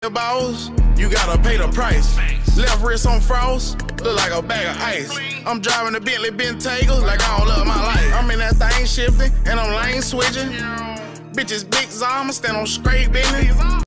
the balls, you gotta pay the price. Left wrist on frost, look like a bag of ice. I'm driving a Bentley Bentayga like I don't love my life. I'm in that thing shifting and I'm lane switching. Bitches big Zama, stand on straight business.